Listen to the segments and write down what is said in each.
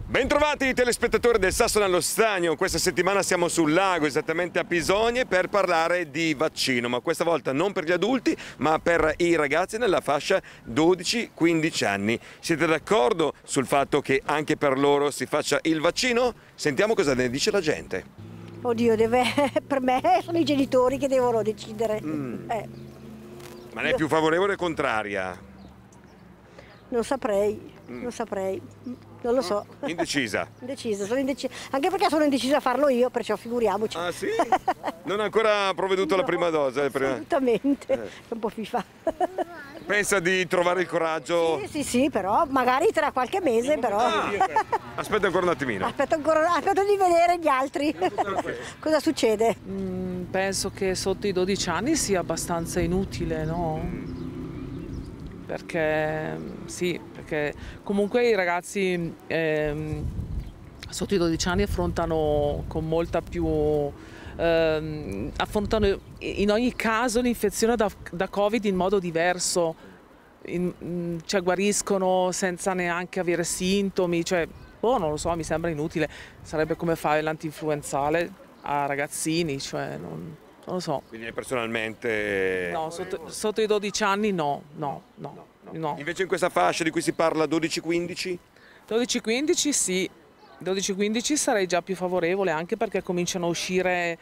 Bentrovati telespettatori del Sasso nello Stagno, questa settimana siamo sul lago, esattamente a Pisogne, per parlare di vaccino, ma questa volta non per gli adulti, ma per i ragazzi nella fascia 12-15 anni. Siete d'accordo sul fatto che anche per loro si faccia il vaccino? Sentiamo cosa ne dice la gente. Oddio, per me sono i genitori che devono decidere. Ma ne è più favorevole o contraria? Non saprei, non lo so. Indecisa? Sono indecisa. Anche perché sono indecisa a farlo io, perciò figuriamoci. Ah sì? Non ha ancora provveduto alla prima dose? Assolutamente, è un po' FIFA. Pensa di trovare il coraggio? Sì, però magari tra qualche mese, però. Aspetta ancora un attimino. Aspetto di vedere gli altri. Cosa succede? Penso che sotto i 12 anni sia abbastanza inutile, no? Perché comunque i ragazzi sotto i 12 anni affrontano con molta più affrontano in ogni caso l'infezione da Covid in modo diverso, cioè guariscono senza neanche avere sintomi, cioè non lo so, mi sembra inutile, sarebbe come fare l'antinfluenzale a ragazzini, cioè non lo so. Quindi personalmente... No, sotto i 12 anni no. Invece in questa fascia di cui si parla 12-15? 12-15 sì, 12-15 sarei già più favorevole, anche perché cominciano a uscire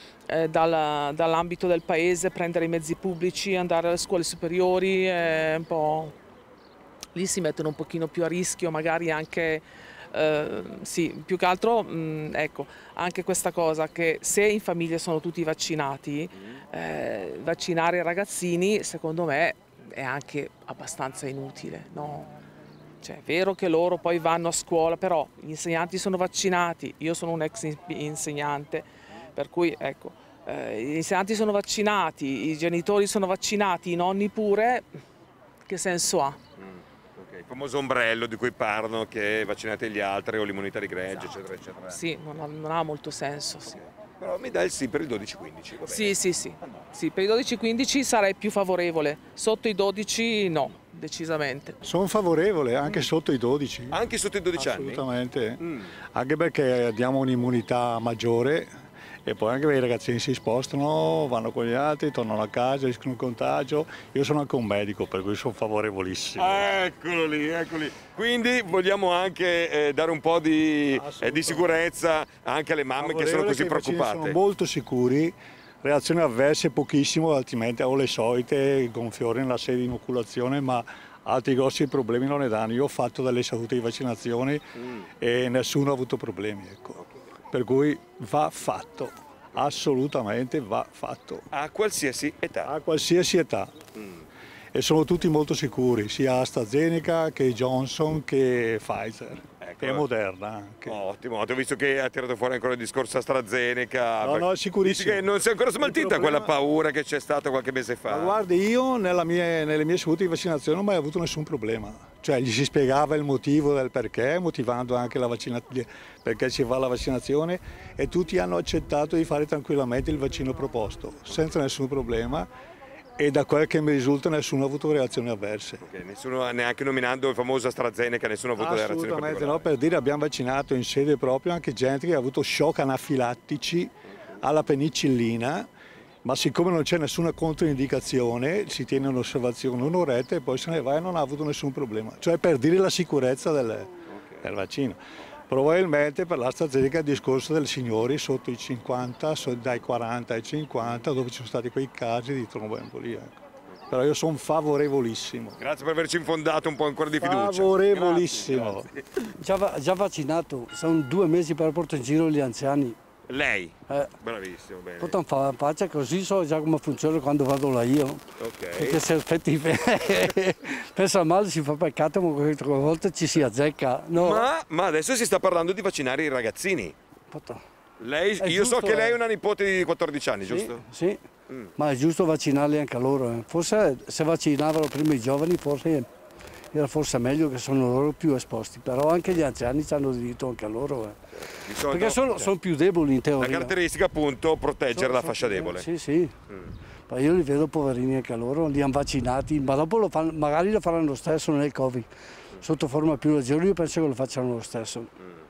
dall'ambito del paese, prendere i mezzi pubblici, andare alle scuole superiori, un po'... lì si mettono un pochino più a rischio, magari anche... sì, più che altro ecco, anche questa cosa che se in famiglia sono tutti vaccinati, vaccinare i ragazzini secondo me è anche abbastanza inutile, no? Cioè, è vero che loro poi vanno a scuola, però gli insegnanti sono vaccinati, io sono un ex insegnante, per cui ecco, gli insegnanti sono vaccinati, i genitori sono vaccinati, i nonni pure, che senso ha? Il famoso ombrello di cui parlano, che vaccinate gli altri o l'immunità di gregge, eccetera, eccetera. Sì, non ha molto senso. Sì. Però mi dà il sì per il 12-15. Sì, per i 12-15 sarei più favorevole, sotto i 12 no, decisamente. Sono favorevole anche sotto i 12. Anche sotto i 12 anni? Assolutamente, anche perché diamo un'immunità maggiore. E poi anche i ragazzini si spostano, vanno con gli altri, tornano a casa, rischiano il contagio. Io sono anche un medico, per cui sono favorevolissimo. Eccolo lì. Quindi vogliamo anche dare un po' di sicurezza anche alle mamme che sono così preoccupate. Sono molto sicuri, reazioni avverse pochissimo, altrimenti ho le solite gonfiore nella sede di inoculazione, ma altri grossi problemi non ne danno. Io ho fatto delle sedute di vaccinazione e nessuno ha avuto problemi, ecco. Per cui va fatto, assolutamente va fatto. A qualsiasi età? A qualsiasi età. E sono tutti molto sicuri, sia AstraZeneca che Johnson che Pfizer. E Moderna anche. Ottimo, ho visto che ha tirato fuori ancora il discorso AstraZeneca. No, sicurissimo. Che non si è ancora smaltita quella paura che c'è stata qualche mese fa. Ma guardi, io nelle mie sedute di vaccinazione non ho mai avuto nessun problema. Cioè gli si spiegava il motivo del perché, motivando anche perché si fa la vaccinazione, e tutti hanno accettato di fare tranquillamente il vaccino proposto, senza nessun problema. E da quel che mi risulta nessuno ha avuto reazioni avverse. Okay, nessuno, neanche nominando il famoso AstraZeneca, nessuno ha avuto delle reazioni particolari? Assolutamente no, per dire abbiamo vaccinato in sede proprio anche gente che ha avuto shock anafilattici alla penicillina, ma siccome non c'è nessuna controindicazione si tiene in osservazione un'oretta e poi se ne va e non ha avuto nessun problema. Cioè per dire la sicurezza del vaccino. Probabilmente per l'AstraZeneca il discorso dei signori sotto i 50, dai 40 ai 50, dove ci sono stati quei casi di tromboembolia. Ecco. Però io sono favorevolissimo. Grazie per averci infondato un po' ancora di fiducia. Favorevolissimo. Grazie. Già vaccinato, sono 2 mesi per portare in giro gli anziani. Lei? Bravissimo, bene. Poi faccia così, so già come funziona quando vado là io. Ok. Perché se aspetti pensa male si fa peccato, ma qualche volta ci si azzecca. No. Ma adesso si sta parlando di vaccinare i ragazzini. Io so che lei è una nipote di 14 anni, giusto? Sì, ma è giusto vaccinarli anche a loro. Forse se vaccinavano prima i giovani era forse meglio, che sono loro più esposti, però anche gli anziani hanno diritto anche a loro. Perché sono più deboli in teoria. La caratteristica appunto proteggere la fascia debole. Sì. Ma io li vedo poverini anche a loro, li hanno vaccinati, ma dopo magari lo faranno lo stesso nel Covid, sotto forma più leggera, io penso che lo facciano lo stesso.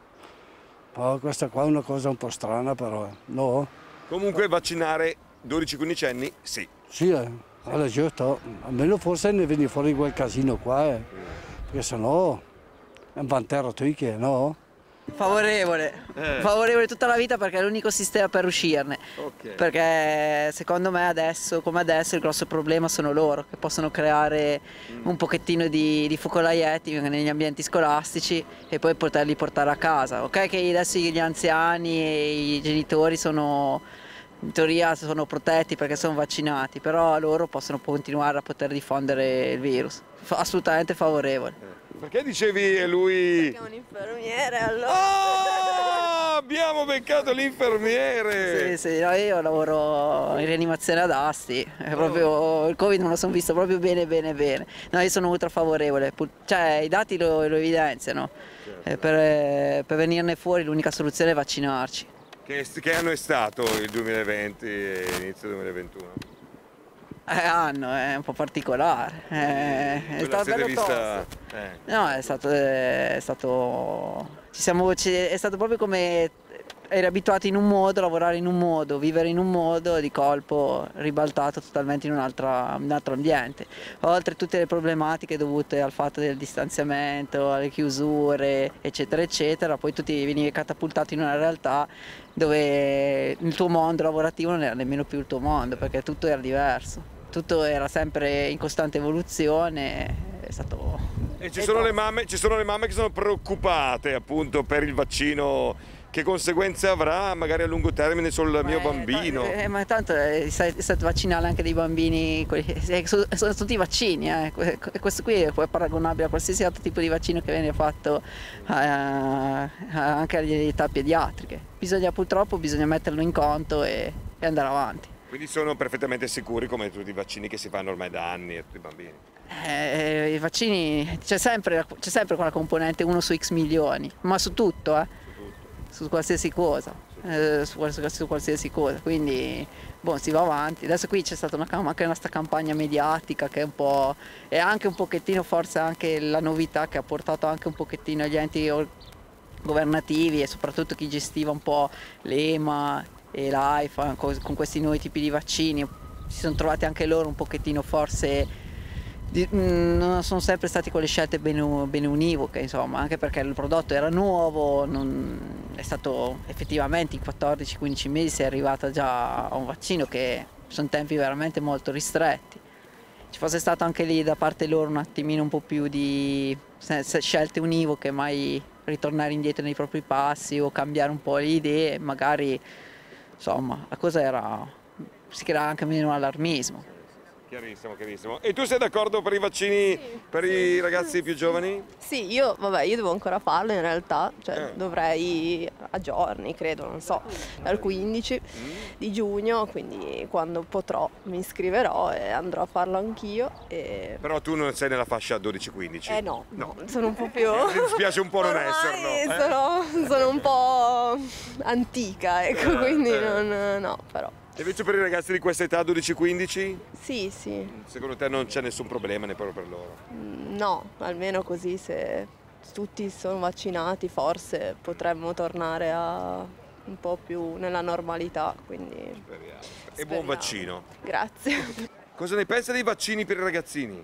Oh, questa qua è una cosa un po' strana però, no? Comunque vaccinare 12-15 anni, sì. Sì, allora giusto, almeno forse ne viene fuori quel casino qua, perché sennò è un vantero tu che, no? Favorevole, favorevole tutta la vita perché è l'unico sistema per uscirne. Ok. Perché secondo me adesso, come adesso, il grosso problema sono loro che possono creare un pochettino di focolaietti negli ambienti scolastici e poi poterli portare a casa. Ok che adesso gli anziani e i genitori sono, in teoria sono protetti perché sono vaccinati, però loro possono continuare a poter diffondere il virus. Assolutamente favorevole. Perché dicevi lui... Perché è un infermiere allora. Oh, abbiamo beccato l'infermiere! Sì, sì, no, io lavoro in rianimazione ad Asti, è proprio, il Covid me lo sono visto proprio bene. No, io sono ultra favorevole, cioè i dati lo evidenziano, per venirne fuori l'unica soluzione è vaccinarci. Che anno è stato il 2020 e inizio 2021? Anno, è un po' particolare, è stato bello tosto. No, è stato proprio come eri abituato in un modo, lavorare in un modo, vivere in un modo, di colpo ribaltato totalmente in un altro ambiente. Oltre a tutte le problematiche dovute al fatto del distanziamento, alle chiusure, eccetera, eccetera, poi tu ti venivi catapultato in una realtà dove il tuo mondo lavorativo non era nemmeno più il tuo mondo, perché tutto era diverso. Tutto era sempre in costante evoluzione, è stato... E ci sono le mamme che sono preoccupate appunto per il vaccino, che conseguenze avrà magari a lungo termine sul mio bambino. Ma tanto è stato vaccinare anche dei bambini, sono tutti vaccini, questo qui è paragonabile a qualsiasi altro tipo di vaccino che viene fatto anche alle età pediatriche. Purtroppo bisogna metterlo in conto e andare avanti. Quindi sono perfettamente sicuri come tutti i vaccini che si fanno ormai da anni a tutti i bambini? I vaccini, c'è sempre quella componente 1 su X milioni, ma su tutto, su qualsiasi cosa, su qualsiasi cosa, quindi si va avanti. Adesso qui c'è stata anche una campagna mediatica che è un po', e anche un pochettino forse anche la novità che ha portato anche un pochettino gli enti governativi e soprattutto chi gestiva un po' l'EMA e l'AIFA con questi nuovi tipi di vaccini, si sono trovati anche loro un pochettino forse, non sono sempre stati con le scelte bene univoche, insomma, anche perché il prodotto era nuovo, è stato effettivamente in 14-15 mesi si è arrivata già a un vaccino che sono tempi veramente molto ristretti. Ci fosse stato anche lì da parte loro un attimino un po' più di scelte univoche, mai ritornare indietro nei propri passi o cambiare un po' le idee, magari insomma la cosa si crea anche meno allarmismo. Chiarissimo, chiarissimo. E tu sei d'accordo per i vaccini per i ragazzi più giovani? Sì, io devo ancora farlo in realtà, cioè dovrei a giorni, credo, non so, dal 15 di giugno, quindi quando potrò mi iscriverò e andrò a farlo anch'io. Però tu non sei nella fascia 12-15? No, sono un po' più... Mi dispiace un po' non esserlo. Sono un po' antica, ecco, quindi no, però. E invece per i ragazzi di questa età 12-15? Sì. Secondo te non c'è nessun problema neppure per loro? No, almeno così se tutti sono vaccinati forse potremmo tornare a un po' più nella normalità, quindi... Speriamo. E buon vaccino. Grazie. Cosa ne pensa dei vaccini per i ragazzini?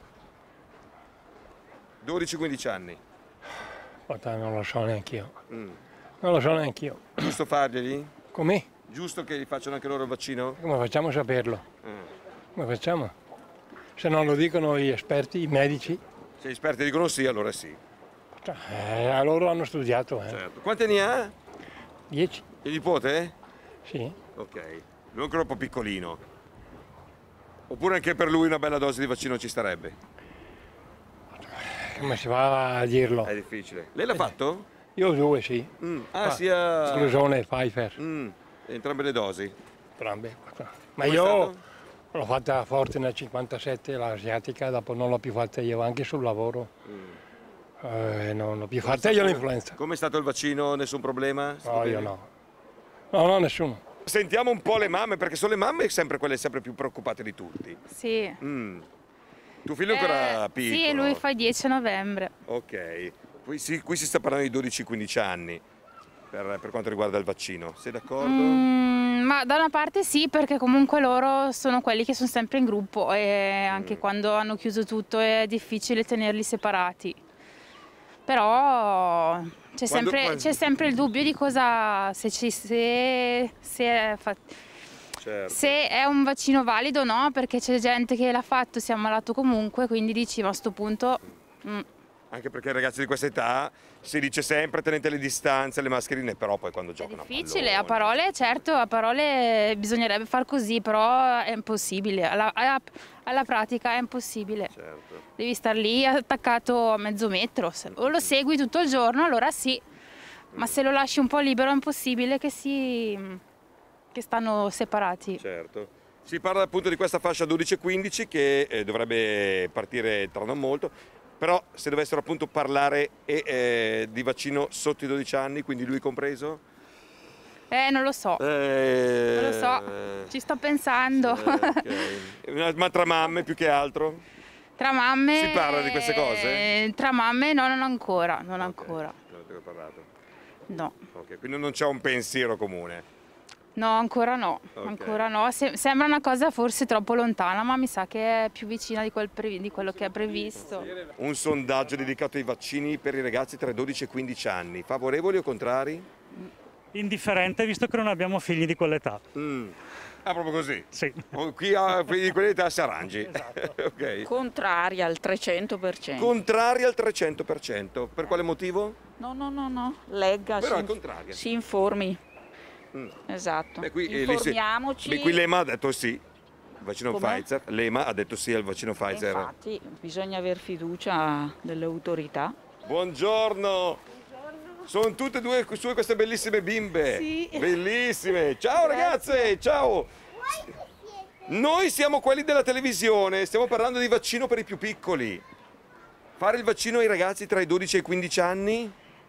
12-15 anni? Non lo so neanche io. Non lo so neanche io. Giusto farglieli? Com'è? Giusto che gli facciano anche loro il vaccino? Come facciamo a saperlo? Come facciamo? Se non lo dicono gli esperti, i medici. Se gli esperti dicono sì, allora sì. Loro hanno studiato. Certo. Quanti anni ha? 10. Il nipote? Sì. Ok. Lui è ancora un po' piccolino. Oppure anche per lui una bella dose di vaccino ci starebbe? Come si fa a dirlo? È difficile. Lei l'ha fatto? Io 2 sì. Sia... Esclusione e Pfizer. Entrambe le dosi? Entrambe. Ma Come io l'ho fatta forte nel 57, l'asiatica, dopo non l'ho più fatta io, anche sul lavoro. Non l'ho più fatta io l'influenza. Come è stato il vaccino? Nessun problema? No, io no. No, nessuno. Sentiamo un po' le mamme, perché sono le mamme sempre quelle sempre più preoccupate di tutti. Sì. Tuo figlio è ancora piccolo? Sì, lui fa il 10 novembre. Ok. Qui si sta parlando di 12-15 anni. per quanto riguarda il vaccino. Sei d'accordo? Ma da una parte sì, perché comunque loro sono quelli che sono sempre in gruppo e anche quando hanno chiuso tutto è difficile tenerli separati. Però c'è sempre il dubbio di cosa, Certo. se è un vaccino valido o no, perché c'è gente che l'ha fatto, si è ammalato comunque, quindi dici, ma a sto punto... Anche perché i ragazzi di questa età si dice sempre tenete le distanze, le mascherine, però poi quando giocano È difficile, a parole certo, a parole bisognerebbe far così, però è impossibile, alla pratica è impossibile. Certo. Devi star lì attaccato a mezzo metro, o lo segui tutto il giorno allora sì, ma se lo lasci un po' libero è impossibile che stanno separati. Certo. Si parla appunto di questa fascia 12-15 che dovrebbe partire tra non molto. Però se dovessero appunto parlare di vaccino sotto i 12 anni, quindi lui compreso? Non lo so, non lo so, ci sto pensando. Okay. Ma tra mamme più che altro? Tra mamme... Si parla di queste cose? Tra mamme no, non ancora, non ancora. Non avete parlato? No. Ok, quindi non c'è un pensiero comune? No, ancora no, Okay. ancora no. Sembra una cosa forse troppo lontana, ma mi sa che è più vicina di quello che è previsto. Un sondaggio dedicato ai vaccini per i ragazzi tra i 12 e i 15 anni. Favorevoli o contrari? Indifferente, visto che non abbiamo figli di quell'età. Ah, proprio così? Sì. Chi ha figli di quell'età si arrangi. Esatto. Ok. Contrari al 300%. Contrari al 300%. Per quale motivo? No. Legga, Però al contrario. si informi. Esatto. Beh, qui, informiamoci. qui l'EMA ha detto sì, il vaccino Come? Pfizer. L'EMA ha detto sì al vaccino Pfizer. Infatti bisogna aver fiducia delle autorità. Buongiorno. Sono tutte e due sue queste bellissime bimbe. Sì. Bellissime. Ciao ragazze, ciao. Noi siamo quelli della televisione, stiamo parlando di vaccino per i più piccoli. Fare il vaccino ai ragazzi tra i 12 e i 15 anni?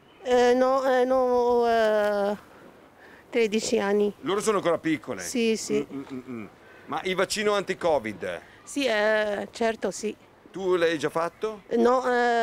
No, 13 anni. Loro sono ancora piccole. Sì. Ma il vaccino anti-Covid, Sì, certo, sì. tu l'hai già fatto? No,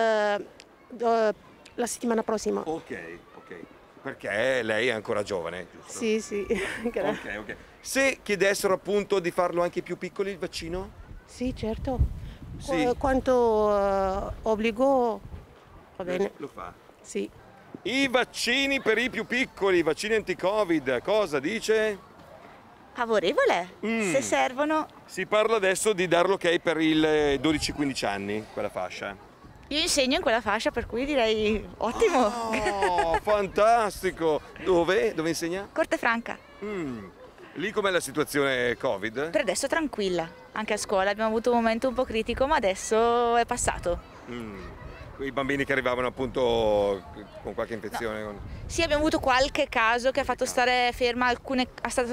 la settimana prossima. Ok. Perché lei è ancora giovane, giusto? Sì. Ok. Se chiedessero appunto di farlo anche ai più piccoli il vaccino? Sì, certo. Sì. Quanto obbligo va bene. Lo fa. Sì. I vaccini per i più piccoli, i vaccini anti-Covid, cosa dice? Favorevole, se servono. Si parla adesso di dar l'ok per il 12-15 anni, quella fascia. Io insegno in quella fascia, per cui direi ottimo. Oh, fantastico! Dove? Dove insegna? Corte Franca. Lì com'è la situazione Covid? Per adesso tranquilla. Anche a scuola abbiamo avuto un momento un po' critico, ma adesso è passato. I bambini che arrivavano appunto con qualche infezione? No. Sì, abbiamo avuto qualche caso che ha fatto stare ferma alcune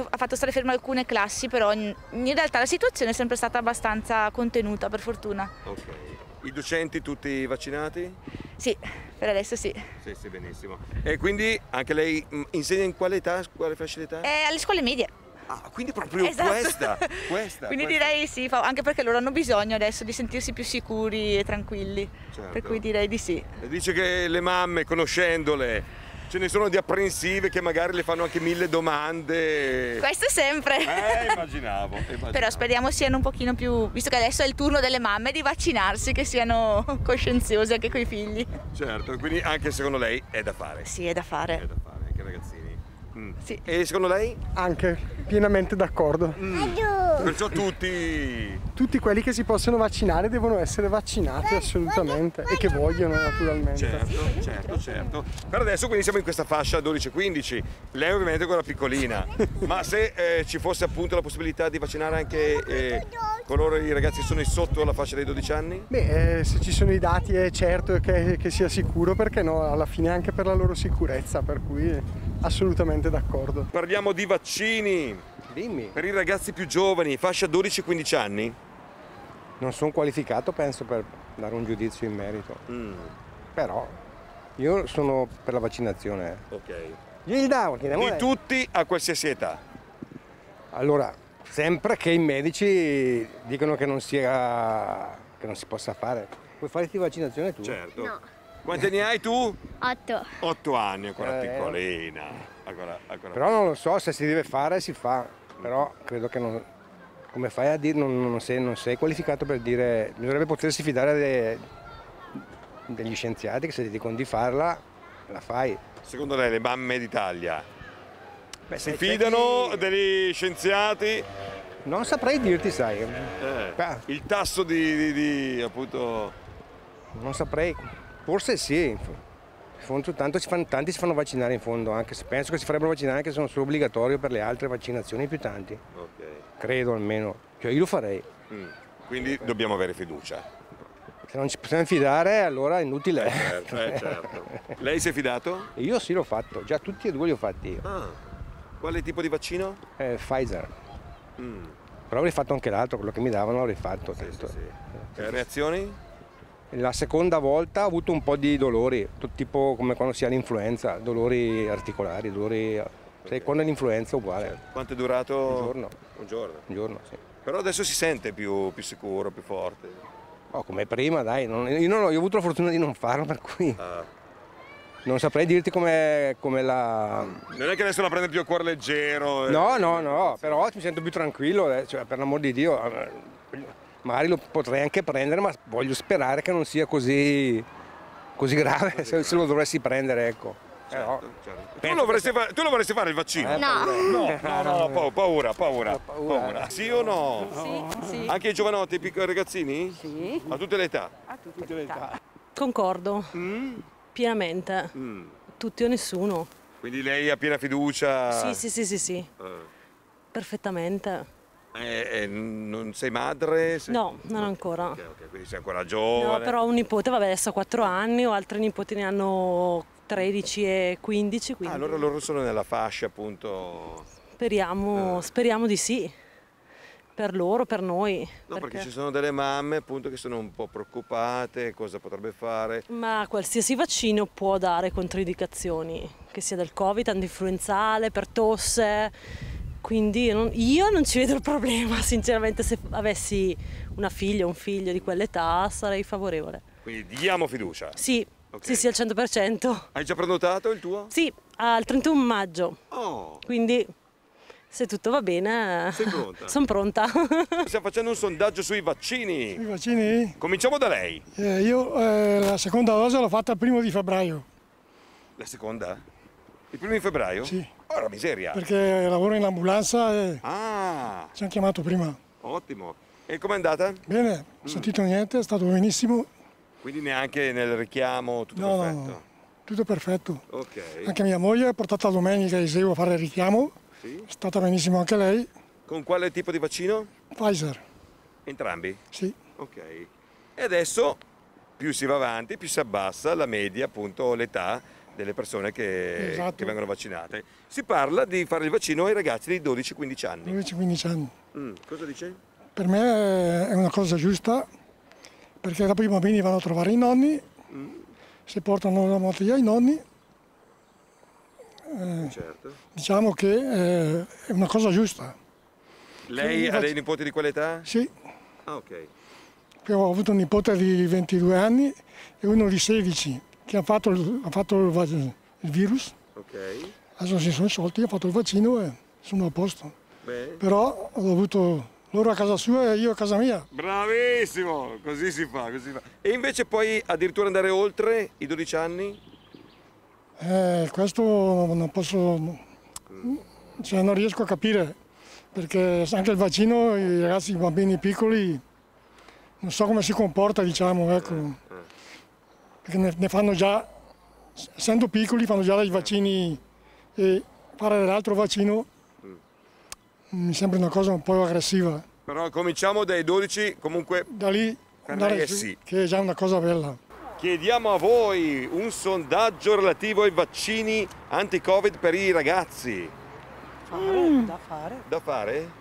classi, però in realtà la situazione è sempre stata abbastanza contenuta, per fortuna. Ok. I docenti tutti vaccinati? Sì, per adesso sì. Sì, benissimo. E quindi anche lei insegna in quale età, quale fascia d'età? Alle scuole medie. Ah, quindi proprio Esatto. questa. Quindi direi sì, anche perché loro hanno bisogno adesso di sentirsi più sicuri e tranquilli. Certo. Per cui direi di sì. Dice che le mamme, conoscendole, ce ne sono di apprensive che magari le fanno anche 1000 domande. Questo sempre. Immaginavo. Però speriamo siano un pochino più, visto che adesso è il turno delle mamme di vaccinarsi, che siano coscienziose anche coi figli. Certo, quindi anche secondo lei è da fare. Sì, è da fare. È da fare, anche ragazzini. Sì. E secondo lei? Anche, pienamente d'accordo. Perciò tutti quelli che si possono vaccinare devono essere vaccinati assolutamente e che vogliono naturalmente. Certo. Per adesso quindi siamo in questa fascia 12-15, lei ovviamente è quella piccolina, ma se ci fosse appunto la possibilità di vaccinare anche coloro i ragazzi che sono sotto la fascia dei 12 anni? Beh, se ci sono i dati è certo che sia sicuro, perché no, alla fine anche per la loro sicurezza, per cui assolutamente d'accordo. Parliamo di vaccini. Dimmi. Per i ragazzi più giovani, fascia 12-15 anni? Non sono qualificato, penso, per dare un giudizio in merito. Però io sono per la vaccinazione. Ok. Di tutti a qualsiasi età? Allora, sempre che i medici dicono che non si possa fare. Puoi farti vaccinazione tu? Certo. No. Quanti anni hai tu? 8. 8 anni, ancora piccolina. Ancora Però non lo so, se si deve fare si fa, però credo che non... Come fai a dire, non sei qualificato per dire, bisognerebbe potersi fidare degli scienziati che se ti dicono di farla, la fai. Secondo lei le mamme d'Italia si fidano degli scienziati? Non saprei dirti, sai. Il tasso di appunto... Non saprei, forse sì. Tanti si fanno vaccinare in fondo, anche se penso che si farebbero vaccinare anche se non sono obbligatorio per le altre vaccinazioni più tanti. Credo almeno, cioè io lo farei. Quindi dobbiamo avere fiducia. Se non ci possiamo fidare allora è inutile. Certo. Lei si è fidato? Io sì l'ho fatto, già tutti e due li ho fatti io. Quale tipo di vaccino? Pfizer. Però avrei fatto anche l'altro, quello che mi davano l'avrei fatto. Reazioni? La seconda volta ho avuto un po' di dolori, tipo come quando si ha l'influenza, dolori articolari, dolori... Sai, quando è l'influenza è uguale. Quanto è durato? Un giorno. Un giorno, sì. Però adesso si sente più sicuro, più forte. Come prima, dai. Io ho avuto la fortuna di non farlo, per cui... Non saprei dirti come la... Non è che adesso la prende più a cuore leggero? No, però mi sento più tranquillo, cioè, per l'amor di Dio. Magari lo potrei anche prendere, ma voglio sperare che non sia così grave se lo dovessi prendere, ecco. Certo. Tu lo vorresti fare il vaccino? No. Paura. Sì o no? Sì. Anche i giovanotti, i piccoli ragazzini? Sì. A tutte le età? A tutte le età. Concordo, pienamente. Tutti o nessuno. Quindi lei ha piena fiducia? Sì. Perfettamente. Non sei madre? No, non ancora. Ok, quindi sei ancora giovane. No, però ho un nipote, adesso ha 4 anni, ho altri nipoti ne hanno 13 e 15. Quindi... Allora loro sono nella fascia appunto... Speriamo di sì. Per loro, per noi. No, perché ci sono delle mamme appunto che sono un po' preoccupate, cosa potrebbe fare. Ma qualsiasi vaccino può dare controindicazioni, che sia del Covid, antinfluenzale, per tosse. Quindi io non ci vedo il problema, sinceramente. Se avessi una figlia o un figlio di quell'età sarei favorevole. Quindi diamo fiducia? Sì, okay. Sì, al 100%. Hai già prenotato il tuo? Sì, al 31 maggio. Quindi se tutto va bene, sei pronta? Sono pronta. Stiamo facendo un sondaggio sui vaccini. I vaccini? Cominciamo da lei. Io la seconda dose l'ho fatta il 1° febbraio. La seconda? Il 1° febbraio? Sì. Ora miseria. Perché lavoro in ambulanza e ci hanno chiamato prima. Ottimo. E com'è andata? Bene, non ho sentito niente, è stato benissimo. Quindi neanche nel richiamo tutto perfetto? No, tutto perfetto. Ok. Anche mia moglie è portata domenica a Iseo a fare il richiamo. Sì. È stata benissimo anche lei. Con quale tipo di vaccino? Pfizer. Entrambi? Sì. Ok. E adesso più si va avanti, più si abbassa la media, appunto l'età delle persone che vengono vaccinate. Si parla di fare il vaccino ai ragazzi di 12-15 anni. 12-15 anni. Cosa dice? Per me è una cosa giusta, perché dopo i bambini vanno a trovare i nonni, si portano la moto via i nonni. Certo. Diciamo che è una cosa giusta. Lei ha dei nipoti di quell'età? Sì. Ah, ok. Poi ho avuto un nipote di 22 anni e uno di 16 che ha fatto il virus. Ok. Adesso si sono sciolti, ha fatto il vaccino e sono a posto. Beh. Però ho dovuto loro a casa sua e io a casa mia. Bravissimo, così si fa. E invece poi addirittura andare oltre i 12 anni? Questo non posso, cioè non riesco a capire, perché anche il vaccino, i ragazzi, i bambini piccoli, non so come si comporta, diciamo, ecco. Perché ne fanno già, essendo piccoli, fanno già dei vaccini e fare dell'altro vaccino mi sembra una cosa un po' aggressiva. Però cominciamo dai 12, comunque da lì andare su, sì, che è già una cosa bella. Chiediamo a voi un sondaggio relativo ai vaccini anti-Covid per i ragazzi. Da fare. Da fare?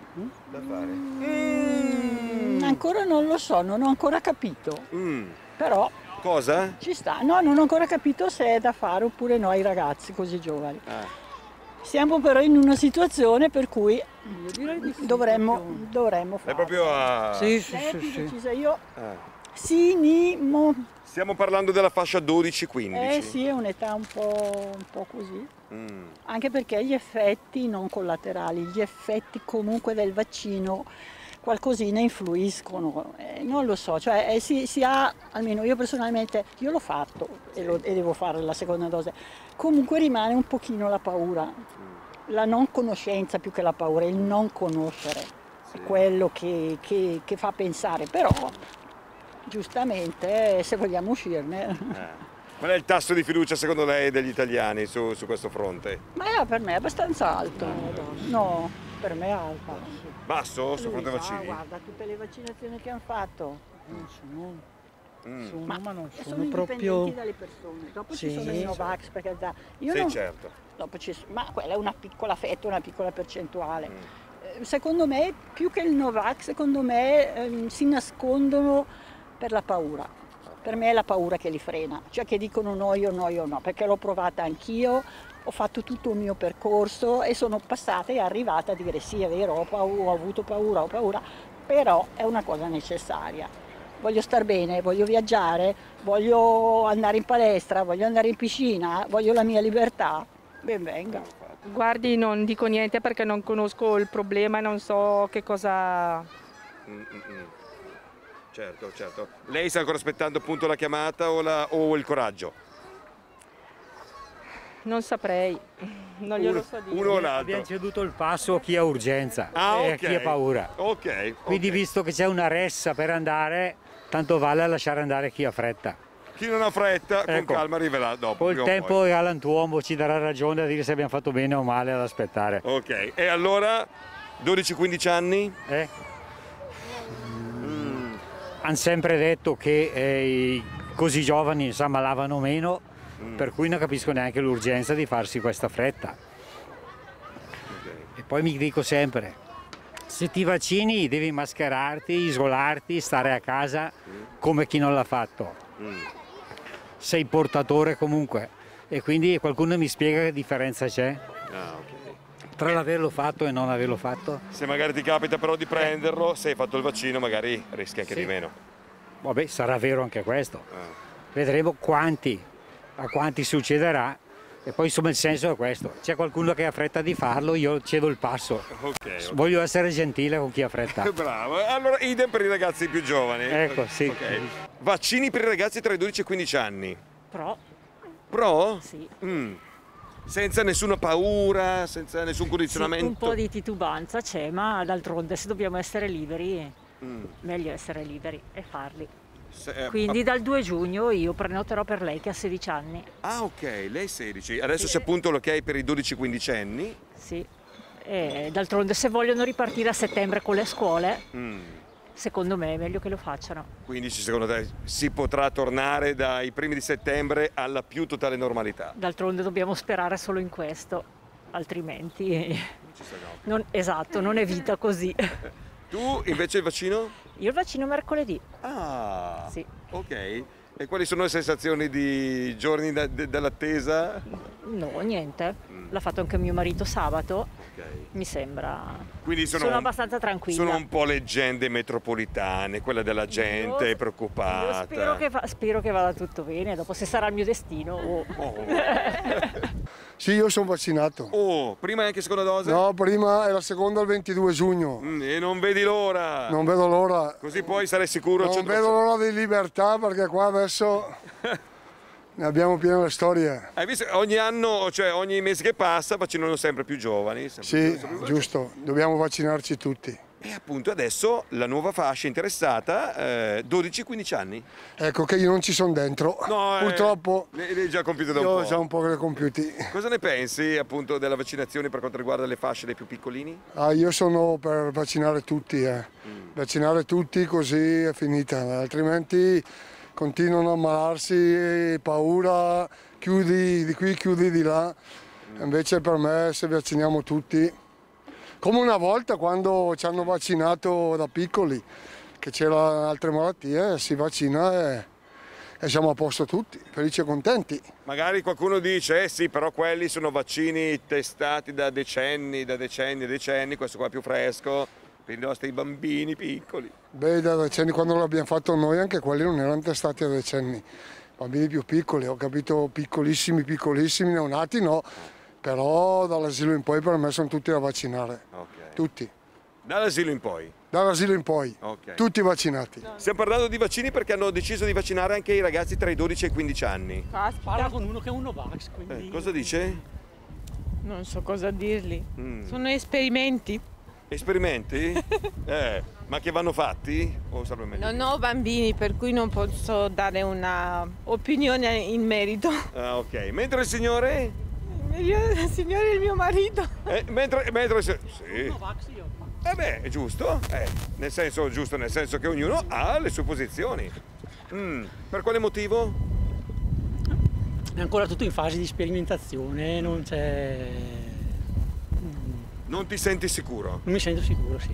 Ancora non lo so, non ho ancora capito. Però cosa? Ci sta. No, non ho ancora capito se è da fare oppure no ai ragazzi così giovani. Siamo però in una situazione per cui dovremmo fare. È proprio a... Sì. Io Sì, Stiamo parlando della fascia 12-15. sì, è un'età un po' così. Anche perché gli effetti non collaterali, gli effetti comunque del vaccino qualcosina influiscono, non lo so, cioè si ha, almeno io personalmente, io l'ho fatto e devo fare la seconda dose, comunque rimane un pochino la paura, la non conoscenza più che la paura, il non conoscere, è quello che fa pensare, però giustamente se vogliamo uscirne... Qual è il tasso di fiducia secondo lei degli italiani su questo fronte? Ma per me è abbastanza alto, no, per me è alto. Basso sul fronte vaccini? Guarda, tutte le vaccinazioni che hanno fatto non sono, ma non sono proprio indipendenti dalle persone. Dopo ci Sì. sono i Novax, perché io Sì, non, certo. dopo ma quella è una piccola fetta, una piccola percentuale. Secondo me, più che il Novax, secondo me si nascondono per la paura. Per me è la paura che li frena, cioè che dicono no, io no, perché l'ho provata anch'io, ho fatto tutto il mio percorso e sono passata e arrivata a dire sì, è vero, ho avuto paura, però è una cosa necessaria. Voglio star bene, voglio viaggiare, voglio andare in palestra, voglio andare in piscina, voglio la mia libertà, ben venga. Guardi, non dico niente perché non conosco il problema e non so che cosa... Certo, certo. Lei sta ancora aspettando appunto la chiamata o il coraggio? Non saprei, non glielo so dire. Uno o l'altro? Abbiamo ceduto il passo a chi ha urgenza e a chi ha paura. Ok. Quindi visto che c'è una ressa per andare, tanto vale lasciare andare chi ha fretta. Chi non ha fretta, con Ecco. calma arriverà dopo. Col prima o tempo poi. galantuomo ci darà ragione a dire se abbiamo fatto bene o male ad aspettare. Ok, e allora 12-15 anni? Hanno sempre detto che i così giovani si ammalavano meno, per cui non capisco neanche l'urgenza di farsi questa fretta. E poi mi dico sempre, se ti vaccini devi mascherarti, isolarti, stare a casa come chi non l'ha fatto. Sei portatore comunque e quindi qualcuno mi spiega che differenza c'è tra l'averlo fatto e non averlo fatto. Se magari ti capita però di prenderlo, se hai fatto il vaccino magari rischi anche Sì. di meno. Vabbè, sarà vero anche questo. Vedremo a quanti succederà e poi insomma il senso è questo. C'è qualcuno che ha fretta di farlo, io cedo il passo. Ok. Voglio essere gentile con chi ha fretta. Bravo, allora idem per i ragazzi più giovani. Ecco, sì. Ok. Vaccini per i ragazzi tra i 12 e i 15 anni. Pro? Sì. Senza nessuna paura, senza nessun condizionamento? Un po' di titubanza c'è, ma d'altronde se dobbiamo essere liberi, meglio essere liberi e farli. Quindi dal 2 giugno io prenoterò per lei che ha 16 anni. Ah ok, lei 16. Adesso c'è appunto l'ok per i 12-15 anni. Sì. E d'altronde se vogliono ripartire a settembre con le scuole, secondo me è meglio che lo facciano. Quindi secondo te si potrà tornare dai primi di settembre alla più totale normalità? D'altronde dobbiamo sperare solo in questo, altrimenti esatto, non è vita così. Tu invece il vaccino? Io il vaccino mercoledì. Ah, sì. Ok. E quali sono le sensazioni di giorni dall'attesa? No, niente. L'ha fatto anche mio marito sabato. Mi sembra. Quindi sono abbastanza tranquilla. Sono un po' leggende metropolitane, quella della gente preoccupata. Spero che vada tutto bene, dopo se sarà il mio destino. Sì, io sono vaccinato. Oh, prima e anche seconda dose? No, prima è la seconda il 22 giugno. E non vedi l'ora? Non vedo l'ora. Così poi sarai sicuro al 100%. Non vedo l'ora di libertà perché qua adesso ne abbiamo piene le storie. Hai visto? Ogni anno, cioè ogni mese che passa, vaccinano sempre più giovani. Sì, giusto, dobbiamo vaccinarci tutti. E appunto adesso la nuova fascia interessata, 12-15 anni. Ecco che io non ci sono dentro, No, purtroppo. L'hai già compiuto da un Io po'. ho già un po' che le compiuti. Cosa ne pensi appunto della vaccinazione per quanto riguarda le fasce dei più piccolini? Io sono per vaccinare tutti, vaccinare tutti così è finita, altrimenti continuano a ammalarsi, paura, chiudi di qui, chiudi di là. Invece per me se vacciniamo tutti, come una volta quando ci hanno vaccinato da piccoli, che c'erano altre malattie, si vaccina e siamo a posto tutti, felici e contenti. Magari qualcuno dice, sì, però quelli sono vaccini testati da decenni, questo qua è più fresco. per i nostri bambini piccoli. Beh, da decenni quando l'abbiamo fatto noi anche quelli non erano testati a decenni. Bambini più piccoli, ho capito piccolissimi, neonati no, però dall'asilo in poi per me sono tutti da vaccinare. Ok. Tutti. Dall'asilo in poi? Dall'asilo in poi, Ok. tutti vaccinati. Stiamo parlando di vaccini perché hanno deciso di vaccinare anche i ragazzi tra i 12 e i 15 anni. Parla con uno che è un Novax, quindi... Cosa dice? Non so cosa dirgli. Sono esperimenti. Esperimenti? Ma che vanno fatti? O sarebbe meglio? Non ho bambini, per cui non posso dare una opinione in merito. Ah, ok. Mentre il signore? Il signore è il mio marito. Mentre sì. Beh, è giusto. Nel senso giusto, nel senso che ognuno ha le sue posizioni. Per quale motivo? È ancora tutto in fase di sperimentazione, non c'è... Non ti senti sicuro? Non mi sento sicuro, sì.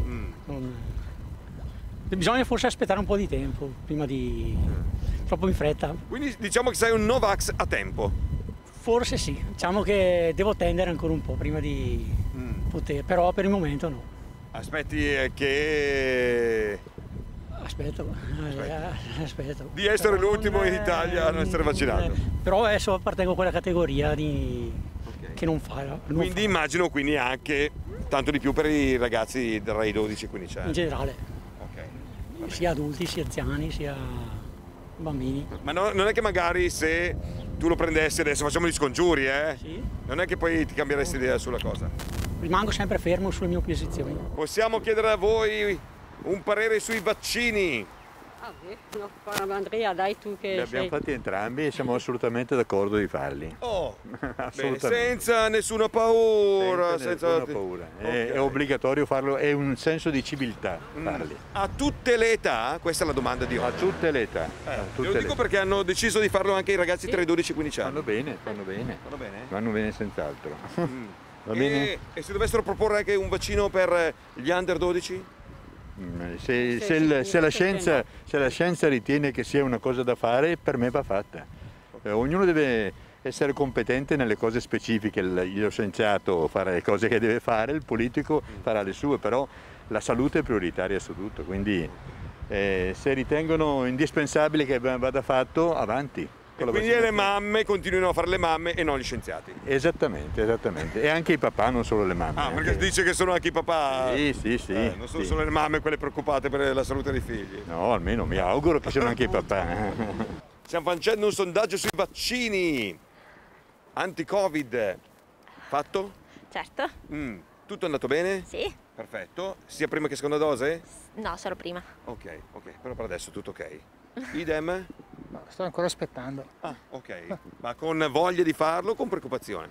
Bisogna forse aspettare un po' di tempo, prima di... troppo in fretta. Quindi diciamo che sei un Novax a tempo? Forse sì, diciamo che devo tendere ancora un po' prima di poter, però per il momento no. Aspetti che... Aspetto. Di essere l'ultimo in Italia a non essere vaccinato. Però adesso appartengo a quella categoria che non fa. Quindi immagino anche tanto di più per i ragazzi tra i 12 e i 15 anni. In generale. Ok. Sia adulti, sia anziani, sia bambini. Ma non è che magari se tu lo prendessi adesso, facciamo gli scongiuri, Sì. Non è che poi ti cambieresti idea sulla cosa. Rimango sempre fermo sulle mie posizioni. Possiamo chiedere a voi un parere sui vaccini? Andrea, dai tu che Li abbiamo fatti entrambi e siamo assolutamente d'accordo di farli. Bene, senza nessuna paura. Senza nessuna paura. È obbligatorio farlo, è un senso di civiltà farli. A tutte le età? Questa è la domanda di oggi. A tutte le età. Lo dico perché hanno deciso di farlo anche i ragazzi tra i 12 e i 15 anni. Vanno bene senz'altro. Va bene? E se dovessero proporre anche un vaccino per gli under 12? Se la scienza ritiene che sia una cosa da fare, per me va fatta. Ognuno deve essere competente nelle cose specifiche, lo scienziato farà le cose che deve fare, il politico farà le sue, però la salute è prioritaria su tutto, quindi se ritengono indispensabile che vada fatto, avanti. E quindi le mamme continuino a fare le mamme e non gli scienziati. Esattamente. E anche i papà, non solo le mamme. Ah, perché dice che sono anche i papà? Sì. Non sono solo le mamme quelle preoccupate per la salute dei figli. No, almeno mi auguro che siano anche i papà. Stiamo facendo un sondaggio sui vaccini anti-Covid. Fatto? Certo. Tutto è andato bene? Sì. Perfetto. Sia prima che seconda dose? No, solo prima. Ok, però per adesso tutto ok. Idem? No, sto ancora aspettando. Ah, ok. Ma con voglia di farlo o con preoccupazione?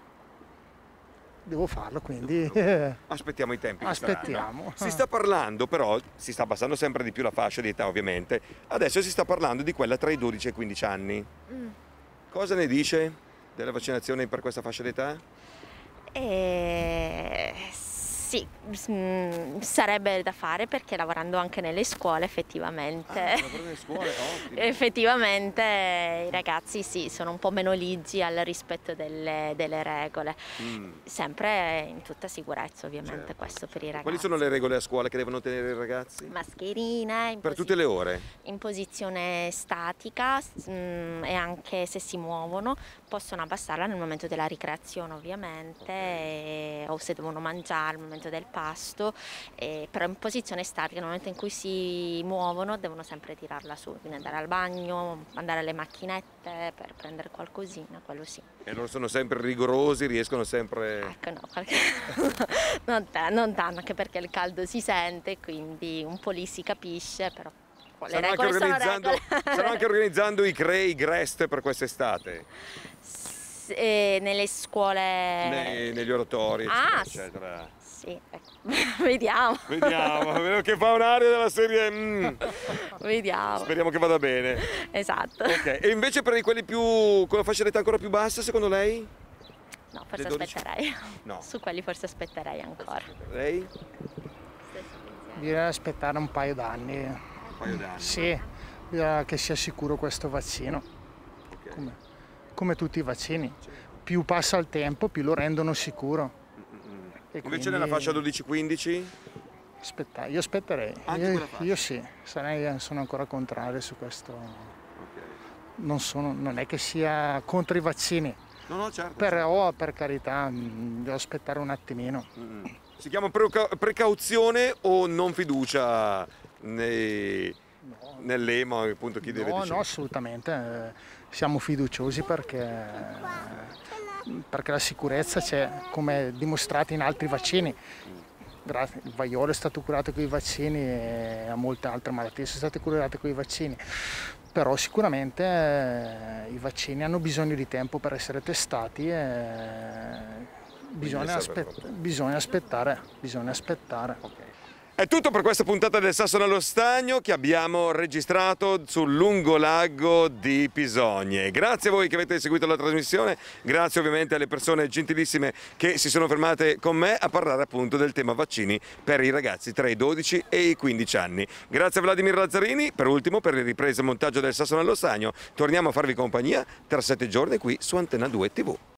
Devo farlo, quindi... Aspettiamo i tempi. Aspettiamo. Si sta parlando, però, si sta abbassando sempre di più la fascia di età, ovviamente. Adesso si sta parlando di quella tra i 12 e i 15 anni. Cosa ne dice della vaccinazione per questa fascia d'età? Sì, sarebbe da fare perché lavorando anche nelle scuole effettivamente, effettivamente i ragazzi sì, sono un po' meno ligi al rispetto delle regole, sempre in tutta sicurezza ovviamente, questo per i ragazzi. Quali sono le regole a scuola che devono tenere i ragazzi? Mascherine, per tutte le ore? In posizione statica e anche se si muovono possono abbassarla nel momento della ricreazione ovviamente, o se devono mangiare al momento del pasto, però in posizione statica, nel momento in cui si muovono devono sempre tirarla su, quindi andare al bagno, andare alle macchinette per prendere qualcosina, quello sì. E loro sono sempre rigorosi, riescono sempre... Ecco no, non tanto, anche perché il caldo si sente, quindi un po' lì si capisce, però... Stanno anche organizzando i CRE, i GREST per quest'estate? Nelle scuole... Negli oratori, eccetera. Sì, ecco. Vediamo, vedo che fa un'aria della serie... Vediamo. Speriamo che vada bene. Esatto. Ok, e invece per quelli più con la fascia d'età ancora più bassa, secondo lei? No, forse aspetterei. No. Su quelli forse aspetterei ancora. Lei? Bisogna aspettare un paio d'anni. Un paio d'anni? Sì, bisogna che sia sicuro questo vaccino. Okay. Come tutti i vaccini. Più passa il tempo, più lo rendono sicuro. Invece nella fascia 12-15? Io aspetterei. Anche quella fascia? Io sì, sono ancora contrario su questo. Non è che sia contro i vaccini. No, certo. Però per carità, devo aspettare un attimino. Si chiama precauzione o non fiducia nell'EMA, appunto, chi deve decidere? No, assolutamente. Siamo fiduciosi perché la sicurezza c'è, come dimostrato in altri vaccini. Il vaiolo è stato curato con i vaccini e molte altre malattie sono state curate con i vaccini. Però sicuramente i vaccini hanno bisogno di tempo per essere testati e bisogna aspettare. È tutto per questa puntata del Sasso nello Stagno che abbiamo registrato sul lungolago di Pisogne. Grazie a voi che avete seguito la trasmissione, grazie ovviamente alle persone gentilissime che si sono fermate con me a parlare appunto del tema vaccini per i ragazzi tra i 12 e i 15 anni. Grazie a Vladimir Lazzarini, per ultimo, per le riprese e montaggio del Sasso nello Stagno. Torniamo a farvi compagnia tra 7 giorni qui su Antenna 2 TV.